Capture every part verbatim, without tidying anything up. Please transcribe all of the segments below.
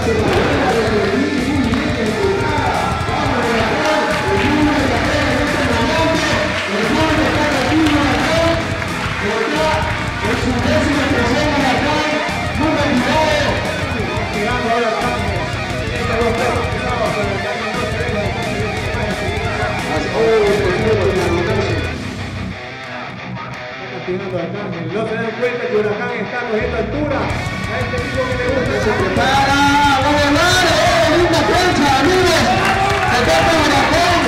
No se dan cuenta que Huracán está cogiendo altura. A este tipo que le gusta. Se prepara, va a volar, eh, linda cancha, amigos. Se toca Huracán.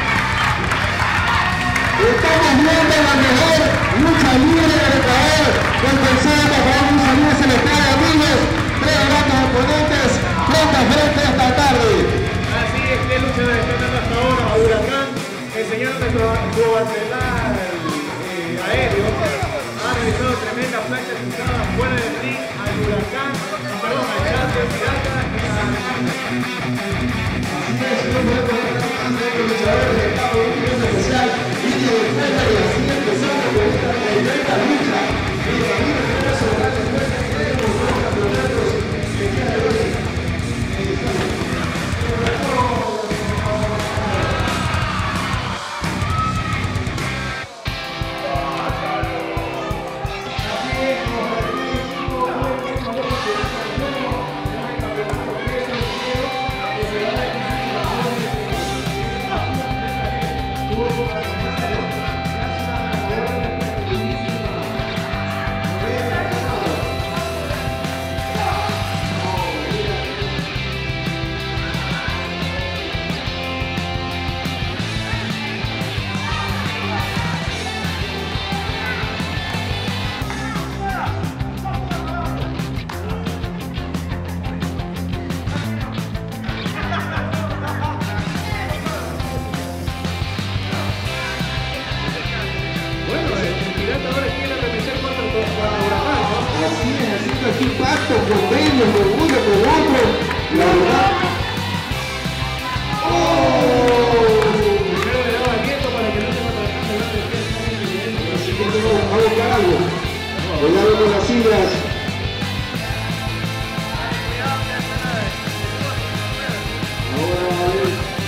Estamos viendo la mejor lucha libre del Ecuador. Empezamos para un saludo celestial, amigos. Tres grandes oponentes frente a frente esta tarde. Así es que lucha de defensa hasta ahora a Huracán, enseñando su arsenal eh, aéreo. Ha realizado tremenda plancha cruzada fuera del ring al Huracán, perdón, al Charter Pirata y a... Así es, no podemos ver más de los luchadores de Cabo un evento especial y de defensa y así empezando con esta tremenda lucha. Y también tenemos sobre la respuesta que tenemos los campeonatos que día de hoy. Aquí pacto con ellos, con uno, con otro, la verdad. ¡Oh! Primero le daba viento para que no se matara. Así que tengo que buscar algo. Cuidado con las sillas. Ahora va a ver.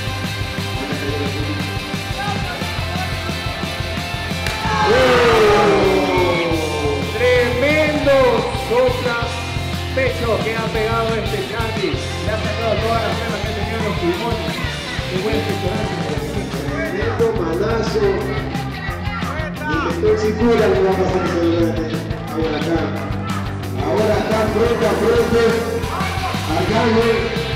Sopla pecho que ha pegado este Chanti, le ha sacado todas las penas que tenía en los pulmones. Qué buen pictorazo. Tremendo manazo. Intentó sin cura que va a pasar seguramente a Huracán. Ahora está frente a frente. Acá güey.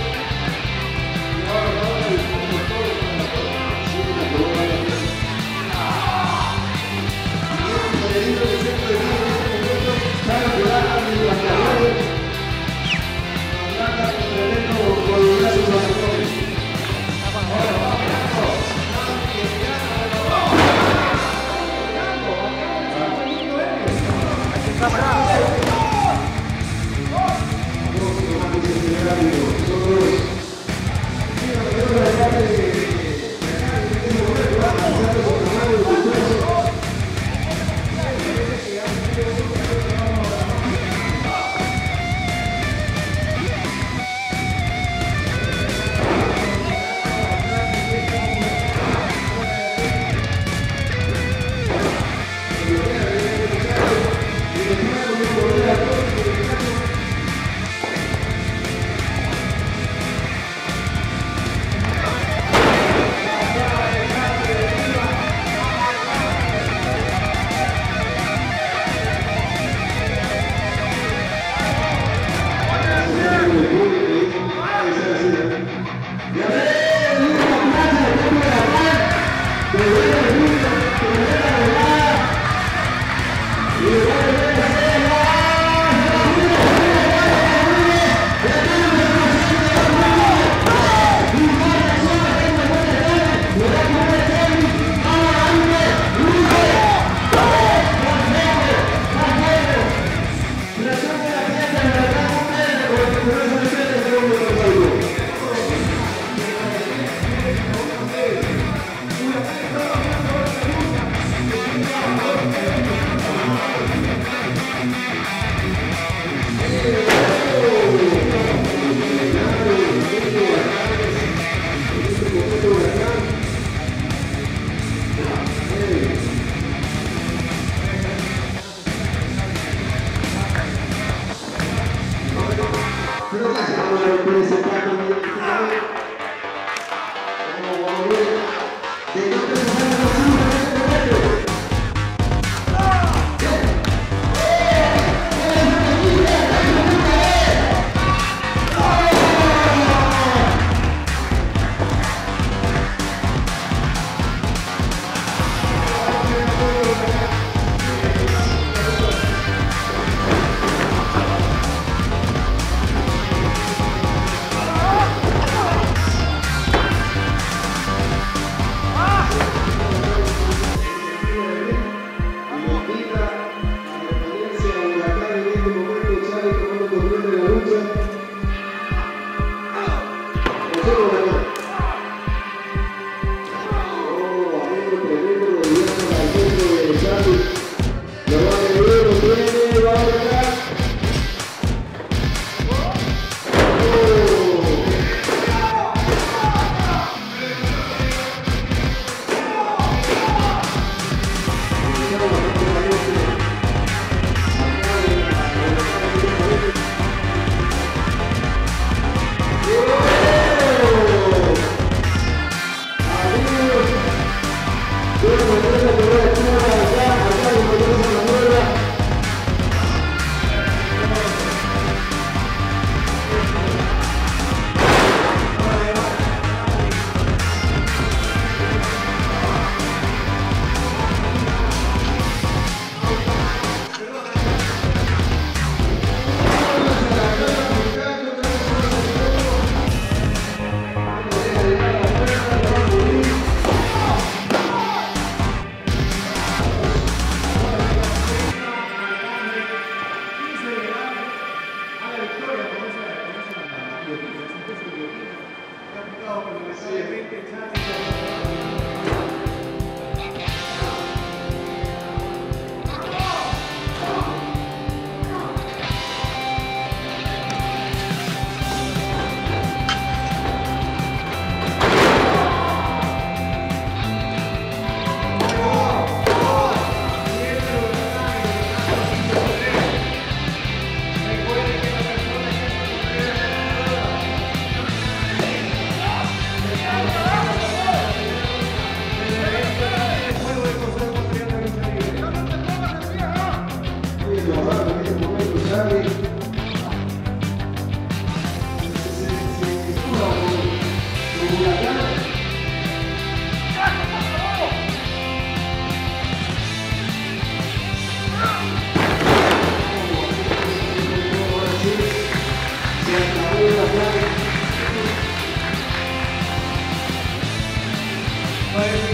Dos Pues